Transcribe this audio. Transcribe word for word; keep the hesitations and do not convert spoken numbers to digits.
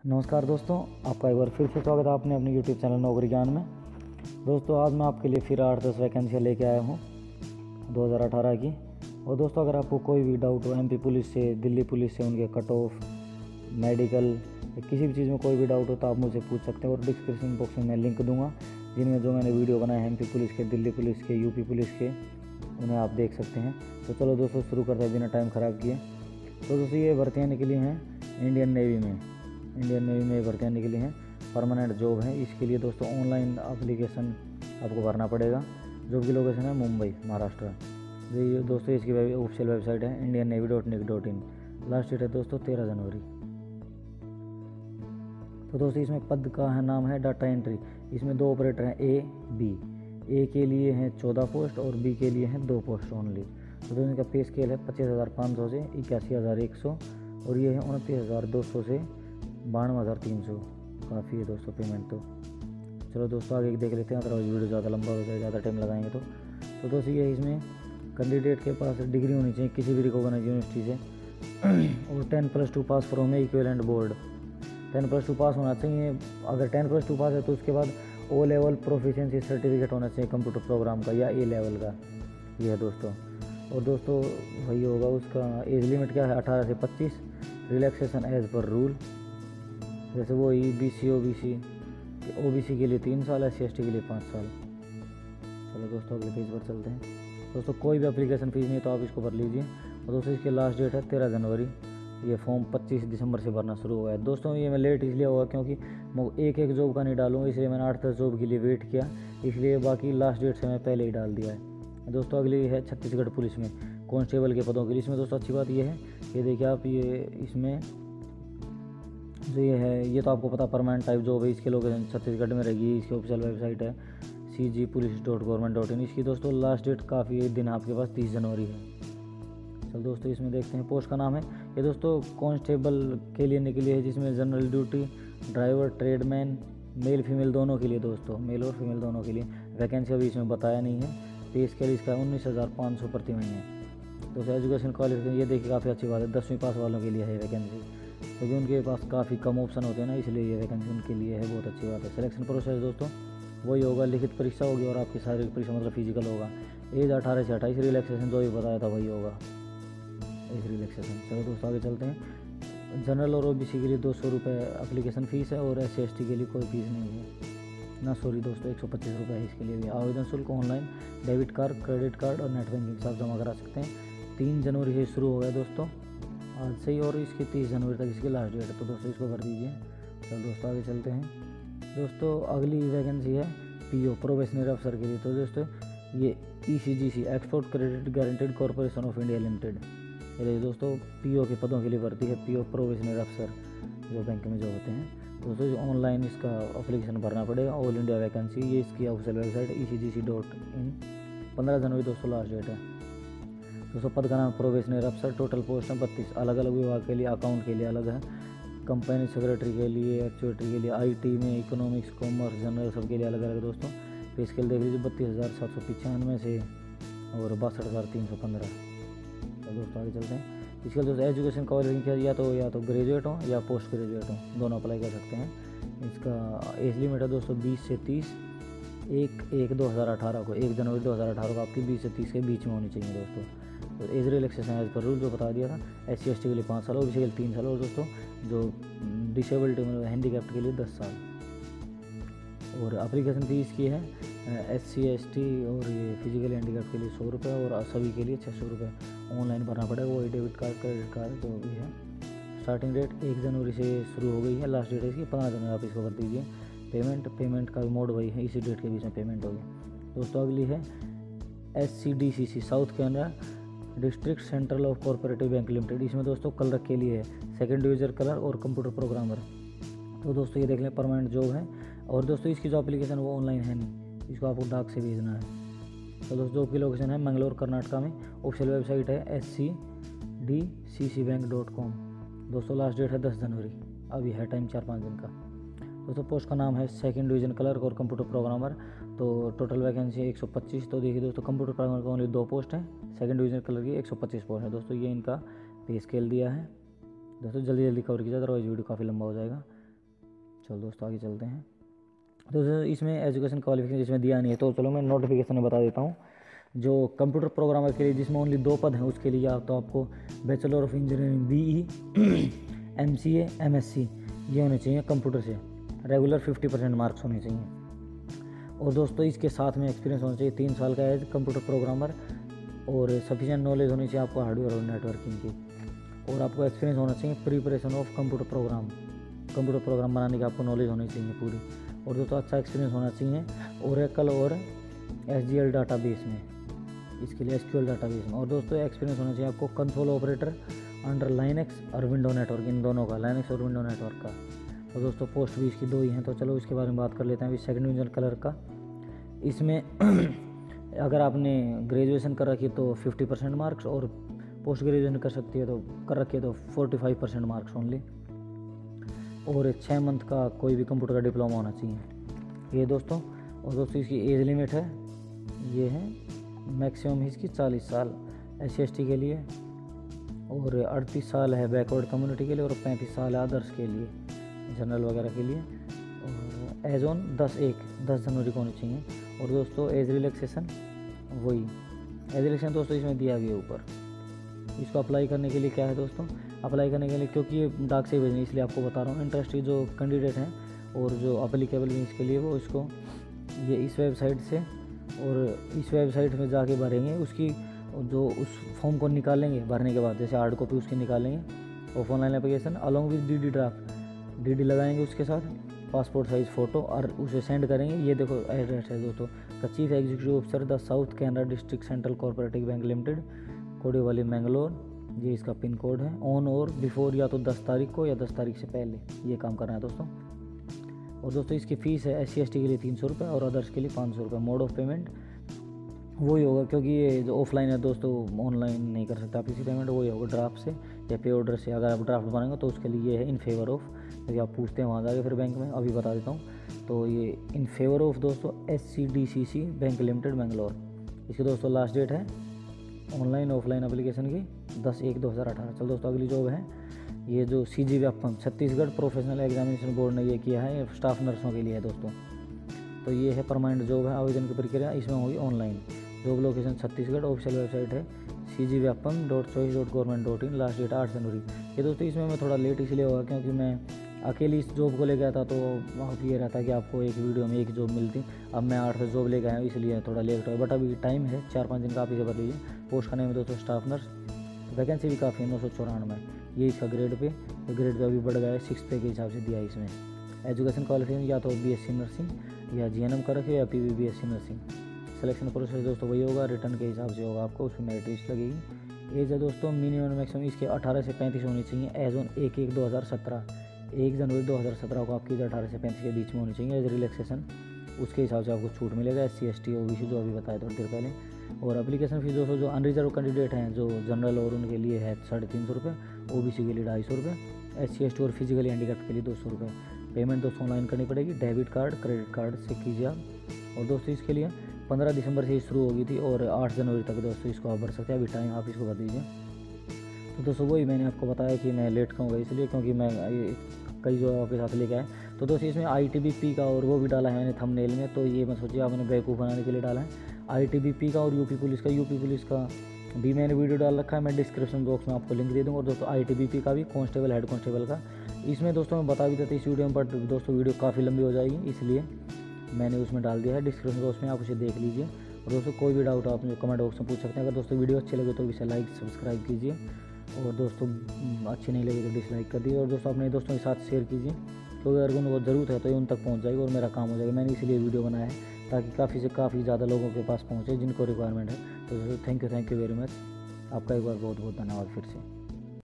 नमस्कार दोस्तों, आपका एक बार फिर से स्वागत है आपने अपने यूट्यूब चैनल नौकरी ज्ञान में। दोस्तों आज मैं आपके लिए फिर आठ दस वैकेंसियाँ लेके आया हूँ दो हज़ार अठारह की। और दोस्तों अगर आपको कोई भी डाउट हो एमपी पुलिस से, दिल्ली पुलिस से, उनके कट ऑफ, मेडिकल, किसी भी चीज़ में कोई भी डाउट हो तो आप मुझसे पूछ सकते हैं। और डिस्क्रिप्शन बॉक्स में मैं लिंक दूँगा जिनमें जो मैंने वीडियो बनाए हैं एमपी पुलिस के, दिल्ली पुलिस के, यूपी पुलिस के, उन्हें आप देख सकते हैं। तो चलो दोस्तों शुरू करते हैं बिना टाइम ख़राब किए। तो दोस्तों ये भर्तियाँ निकली हैं इंडियन नेवी में इंडियन नेवी में भर्तियाँ निकली हैं, परमानेंट जॉब है। इसके लिए दोस्तों ऑनलाइन एप्लीकेशन आपको भरना पड़ेगा। जॉब की लोकेशन है मुंबई, महाराष्ट्र। ये दोस्तों इसकी ऑफिशियल वेबसाइट है Indian navy dot nic dot in. Last date है दोस्तों तेरह जनवरी। तो दोस्तों इसमें पद का है नाम है डाटा एंट्री। इसमें दो ऑपरेटर हैं, ए बी। ए के लिए हैं चौदह पोस्ट और बी के लिए हैं दो पोस्ट ओनली। तो दोस्तों इनका पे स्केल है पच्चीस हज़ार पाँच सौ से इक्यासी हज़ार एक सौ और ये है उनतीस हज़ार दो सौ से बानवे हज़ार तीन सौ। काफ़ी है दोस्तों पेमेंट। तो चलो दोस्तों आगे देख लेते हैं, अदरवाइज वीडियो ज़्यादा लंबा हो जाए, ज़्यादा टाइम लगाएंगे तो तो दोस्तों ये इसमें कैंडिडेट के पास डिग्री होनी चाहिए किसी भी रिकॉग्नाइज यूनिवर्सिटी से और ten plus two pass from a equivalent board. Ten plus two pass होना चाहिए। अगर टेन प्लस टू पास है तो उसके बाद ओ लेवल प्रोफिशिएंसी सर्टिफिकेट होना चाहिए कंप्यूटर प्रोग्राम का या ए लेवल का। ये है दोस्तों। और दोस्तों वही होगा, उसका एज लिमिट क्या है अठारह से पच्चीस। रिलैक्सेशन एज पर रूल, जैसे वो E B C O B C O B C के लिए तीन साल, एस सी एस टी के लिए पाँच साल। चलो दोस्तों अगले पेज पर चलते हैं। दोस्तों कोई भी एप्लीकेशन फीस नहीं तो आप इसको भर लीजिए। और दोस्तों इसकी लास्ट डेट है तेरह जनवरी। ये फॉर्म पच्चीस दिसंबर से भरना शुरू हुआ है। दोस्तों ये मैं लेट इसलिए हुआ क्योंकि मैं एक एक जॉब का नहीं डालूंगा, इसलिए मैंने आठ दस जॉब के लिए वेट किया, इसलिए बाकी लास्ट डेट से मैं पहले ही डाल दिया है। दोस्तों अगली है छत्तीसगढ़ पुलिस में कांस्टेबल के पदों के लिए। इसमें दोस्तों अच्छी बात ये है, ये देखिए आप, ये इसमें जो ये है ये तो आपको पता परमानेंट टाइप जॉब है। इसके लोकेशन छत्तीसगढ़ में रहेगी। इसकी ऑफिशियल वेबसाइट है C G police dot government dot in. इसकी दोस्तों लास्ट डेट काफ़ी दिन आपके पास तीस जनवरी है। चल दोस्तों इसमें देखते हैं पोस्ट का नाम है। ये दोस्तों कांस्टेबल के लिए निकली है, जिसमें general duty, driver, tradesman, male female दोनों के लिए दोस्तों, मेल और फीमेल दोनों के लिए। वैकेंसी अभी इसमें बताया नहीं है। पे स्केल इसका उन्नीस हज़ार पाँच सौ प्रति महीने। दोस्तों एजुकेशन क्वालिफिकेशन ये देखिए काफ़ी अच्छी बात है, दसवीं पास वालों के लिए है वैकेंसी, क्योंकि तो उनके पास काफ़ी कम ऑप्शन होते हैं ना, इसलिए ये वैकेंसी उनके लिए है। बहुत अच्छी बात है। सिलेक्शन प्रोसेस दोस्तों वही होगा, लिखित परीक्षा होगी और आपकी शारीरिक परीक्षा मतलब फिजिकल होगा। एज अठारह से अट्ठाईस, रिलैक्सेशन जो भी बताया था वही होगा, एज रिलैक्सेशन। चलो दोस्तों आगे चलते हैं। जनरल और ओबीसी के लिए दो सौ रुपये एप्लीकेशन फ़ीस है और एस सी एस टी के लिए कोई फीस नहीं है ना, सॉरी दोस्तों एक सौ पच्चीस रुपये है इसके लिए भी। आवेदन शुल्क online debit card, credit card और नेट बैंकिंग से आप जमा करा सकते हैं। तीन जनवरी से शुरू हो गया दोस्तों आज से ही, और इसकी तीस जनवरी तक इसकी लास्ट डेट है। तो दोस्तों इसको भर दीजिए। चलो दोस्तों आगे चलते हैं। दोस्तों अगली वैकेंसी है पीओ, प्रोबेशनरी अफसर के लिए। तो दोस्तों ये ECGC, export credit guaranteed corporation of India limited, ये दोस्तों पीओ के पदों के लिए भर्ती है। पीओ प्रोबेशनरी अफसर जो बैंक में जो होते हैं दोस्तों, जो ऑनलाइन इसका एप्लीकेशन भरना पड़ेगा। ऑल इंडिया वैकेंसी, ये इसकी official website E C G C dot in. पंद्रह जनवरी दोस्तों लास्ट डेट है। दोस्तों पद का नाम प्रोबेशनरी अफसर। टोटल पोस्ट है बत्तीस। अलग अलग विभाग के लिए, अकाउंट के लिए अलग है, कंपनी सेक्रेटरी के लिए, एक्चुएटरी के लिए, आईटी में, इकोनॉमिक्स, कॉमर्स, जनरल सबके लिए अलग अलग दोस्तों। पे स्केल देख लीजिए बत्तीस हज़ार सात सौ पचानवे से और बासठ हज़ार तीन सौ पंद्रह। तो दोस्तों आगे चलते हैं। इसके दोस्तों एजुकेशन क्वालिफिकेशन या तो या तो ग्रेजुएट हो या पोस्ट ग्रेजुएट हो, दोनों अप्लाई कर सकते हैं। इसका एज लिमिट है दोस्तों बीस से तीस। एक एक दो हज़ार अठारह को, एक जनवरी दो हज़ार अठारह को आपकी बीस से तीस के बीच में होनी चाहिए दोस्तों। तो age relaxation age per rule जो बता दिया था, एस सी एस टी के लिए पाँच साल, ओबीसी के लिए तीन साल और दोस्तों जो डिसेबिलिटी मतलब हैंडीकैप्ड के लिए दस साल। और एप्लीकेशन फीस की है एस सी एस टी और ये फिजिकल हैंडीकैप्ड के लिए सौ रुपये और सभी के लिए छः सौ रुपये ऑनलाइन भरना पड़ेगा। वही डेबिट कार्ड, क्रेडिट कार्ड जो भी है। स्टार्टिंग डेट एक जनवरी से शुरू हो गई है, लास्ट डेट है इसकी पंद्रह जनवरी। आप इसको कर दीजिए। पेमेंट पेमेंट का मोड वही है, इसी डेट के बीच में पेमेंट होगी। दोस्तों अगली है S C D C C, South Canara district central of cooperative bank limited. इसमें दोस्तों कलर के लिए है सेकंड डिविजन कलर और कंप्यूटर प्रोग्रामर। तो दोस्तों ये देख लें परमानेंट जॉब है। और दोस्तों इसकी जो एप्लीकेशन वो ऑनलाइन है नहीं, इसको आपको डाक से भेजना है। तो दोस्तों जॉब की लोकेशन है मंगलौर कर्नाटका में। ऑफिशियल वेबसाइट है S C D C C bank dot com. दोस्तों लास्ट डेट है दस जनवरी, अभी है टाइम चार पाँच दिन का। दोस्तों पोस्ट का नाम है सेकंड डिवीजन क्लर्क और कंप्यूटर प्रोग्रामर। तो टोटल वैकेंसी है एक सौ पच्चीस। तो देखिए दोस्तों कंप्यूटर प्रोग्रामर का ओनली दो पोस्ट है, सेकंड डिवीजन क्लर्क की एक सौ पच्चीस पोस्ट है। दोस्तों ये इनका पे स्केल दिया है। दोस्तों जल्दी जल्दी कवर कीजिए, अदरवाइज वीडियो काफ़ी लंबा हो जाएगा। चलो दोस्तों आगे चलते हैं। तो इसमें एजुकेशन क्वालिफिकेशन इसमें दिया नहीं है, तो चलो मैं नोटिफिकेशन में बता देता हूँ। जो कंप्यूटर प्रोग्रामर के लिए जिसमें ओनली दो पद हैं उसके लिए आप तो आपको bachelor of engineering BE, MCA, MSc ये होने चाहिए कंप्यूटर से, रेगुलर फिफ्टी परसेंट मार्क्स होने चाहिए। और दोस्तों इसके साथ में एक्सपीरियंस होना चाहिए तीन साल का एज कंप्यूटर प्रोग्रामर, और सफिशिएंट नॉलेज होनी चाहिए आपको हार्डवेयर और नेटवर्किंग की। और आपको एक्सपीरियंस होना चाहिए preparation of computer program, computer program बनाने की आपको नॉलेज होनी चाहिए पूरी। और दोस्तों अच्छा एक्सपीरियंस होना चाहिए ओरेकल और एसजीएल डाटाबेस में, इसके लिए एसक्यूएल डाटाबेस में। और दोस्तों एक्सपीरियंस होना चाहिए आपको कंसोल ऑपरेटर अंडर लाइनक्स और विंडो नेटवर्क, इन दोनों का, लाइनक्स और विंडो नेटवर्क का। तो दोस्तों पोस्ट भी इसकी दो ही हैं, तो चलो इसके बारे में बात कर लेते हैं अभी। सेकंड डिवीजन कलर का इसमें अगर आपने ग्रेजुएशन कर रखी है तो फिफ्टी परसेंट मार्क्स, और पोस्ट ग्रेजुएशन कर सकती है तो कर रखी है तो forty five percent marks only. और छः मंथ का कोई भी कंप्यूटर का डिप्लोमा होना चाहिए ये दोस्तों। और दोस्तों इसकी एज लिमिट है, ये है मैक्सिमम इसकी चालीस साल एस सी एस टी के लिए, और अड़तीस साल है बैकवर्ड कम्युनिटी के लिए, और पैंतीस साल है अदर्स के लिए, जनरल वगैरह के लिए। और एज ऑन दस एक दस जनवरी को होनी चाहिए। और दोस्तों एज रिलैक्सेशन वही एज रिलैक्सेशन दोस्तों इसमें दिया गया ऊपर। इसको अप्लाई करने के लिए क्या है दोस्तों, अप्लाई करने के लिए, क्योंकि ये डाक से भेजनी इसलिए आपको बता रहा हूँ, इंटरेस्टेड जो कैंडिडेट हैं और जो अप्लीकेबल भी इसके लिए, वो इसको ये इस वेबसाइट से और इस वेबसाइट में जाके भरेंगे। उसकी जो उस फॉर्म को निकालेंगे भरने के बाद, जैसे हार्ड कॉपी उसकी निकालेंगे, और online application along with D D draft, D D लगाएंगे उसके साथ, पासपोर्ट साइज़ फ़ोटो, और उसे सेंड करेंगे। ये देखो एड्रेस है दोस्तों, the chief executive officer the South Canara district central corporative bank limited, कोडीवाली मैंगलोर, ये इसका पिन कोड है। ऑन और बिफोर या तो दस तारीख को या दस तारीख से पहले ये काम करना है दोस्तों। और दोस्तों इसकी फ़ीस है एस सी एस टी के लिए तीन सौ रुपये और अदर्स के लिए पाँच सौ रुपये। मोड ऑफ पेमेंट वही होगा, क्योंकि ये जो ऑफलाइन है दोस्तों, ऑनलाइन नहीं कर सकते आप इसी पेमेंट, वही होगा ड्राफ्ट से या पे ऑर्डर से। अगर आप ड्राफ्ट बनाएंगे तो उसके लिए ये है इन फेवर ऑफ, क्योंकि आप पूछते हैं वहाँ जाके फिर बैंक में, अभी बता देता हूँ। तो ये इन फेवर ऑफ दोस्तों S C D C C bank limited Mangalore. इसकी दोस्तों लास्ट डेट है ऑनलाइन ऑफलाइन एप्लीकेशन की दस एक दो हज़ार अठारह। चलो दोस्तों अगली जॉब है ये जो C G Vyapam Chhattisgarh professional examination board ने ये किया है, स्टाफ नर्सों के लिए है दोस्तों। तो ये है परमानेंट जॉब है, आवेदन की प्रक्रिया इसमें होगी online. Job location Chhattisgarh, official website है C G Vyapam dot choice dot government dot in, last date आठ जनवरी। ये दोस्तों इसमें मैं थोड़ा लेट इसलिए होगा क्योंकि मैं अकेली इस जॉब को ले गया था, तो वहाँ पर ये रहता कि आपको एक वीडियो में एक जॉब मिलती। अब मैं आठ से जॉब ले गया हूँ इसलिए थोड़ा लेट हुआ, बट अभी टाइम है चार पाँच दिन का, आप इसे भर लीजिए। पोस्ट का नेम है दोस्तों स्टाफ नर्स, वैकेंसी भी काफ़ी है नौ सौ चौरानवे। ये इसका ग्रेड पे, तो ग्रेड पे अभी बढ़ गया है, सिक्स पे के हिसाब से दिया है इसमें। एजुकेशन क्वालिफिकेशन या तो बी एस सी नर्सिंग या जी एन एम कर रखे या P V B S C nursing. Selection process दोस्तों वही होगा, रिटर्न के हिसाब से होगा, आपको उसमें मेरिट लिस्ट लगेगी। एज है दोस्तों मिनिमम मैक्सिमम इसके अठारह से पैंतीस होनी चाहिए। एज ऑन एक एक दो हज़ार सत्रह, एक जनवरी दो हज़ार सत्रह को आपकी अठारह से पैंतीस के बीच में होनी चाहिए। एज रिलैक्सेशन उसके हिसाब से आपको छूट मिलेगा, S C S T O B C जो अभी बताया थोड़ी देर पहले। और एप्लीकेशन फीस दोस्तों जो अनरिजर्व कैंडिडेट हैं, जो जनरल और उनके लिए है साढ़े तीन सौ रुपये, ओ बी सी के लिए ढाई सौ रुपये, एस सी एस टी और फिजिकली हैंडीकैप्ड के लिए दो सौ रुपये। पेमेंट दोस्तों ऑनलाइन करनी पड़ेगी, डेबिट कार्ड क्रेडिट कार्ड से कीजिए आप। और दोस्तों इसके लिए पंद्रह दिसंबर से शुरू होगी थी और आठ जनवरी तक दोस्तों इसको आप भर सकते हैं, अभी टाइम आप इसको भर दीजिए। तो दोस्तों वही मैंने आपको बताया कि मैं लेट कहूँगा इसलिए क्योंकि मैं कई जो आपके साथ लेके आए। तो दोस्तों इसमें आई टी बी पी का और वो भी डाला है मैंने थंबनेल में, तो ये मैं सोचिए आपने बेवकूफ़ बनाने के लिए डाला है। आई टी बी पी का और यूपी पुलिस का, यूपी पुलिस का भी मैंने वीडियो डाल रखा है, मैं डिस्क्रिप्शन बॉक्स में आपको लिंक दे दूँगा। और दोस्तों आई टी बी पी का भी, कांस्टेबल हेड कांस्टेबल का, इसमें दोस्तों मैं बता भी देता इस वीडियो में, बट दोस्तों वीडियो काफ़ी लंबी हो जाएगी इसलिए मैंने उसमें डाल दिया है डिस्क्रिप्शन बॉक्स में, आप उसे देख लीजिए। और दोस्तों कोई भी डाउट आप मुझे कमेंट बॉक्स में पूछ सकते हैं। अगर दोस्तों वीडियो अच्छी लगे तो इसे लाइक सब्सक्राइब कीजिए, और दोस्तों अच्छी नहीं लगी तो डिसलाइक कर दीजिए। और दोस्तों अपने दोस्तों के साथ शेयर कीजिए, क्योंकि अगर उनको ज़रूरत है तो ये उन तक पहुंच जाएगी और मेरा काम हो जाएगा। मैंने इसलिए वीडियो बनाया है ताकि काफ़ी से काफ़ी ज़्यादा लोगों के पास पहुँचे जिनको रिक्वायरमेंट है। तो दोस्तों thank you thank you very much, आपका एक बार बहुत बहुत धन्यवाद फिर से।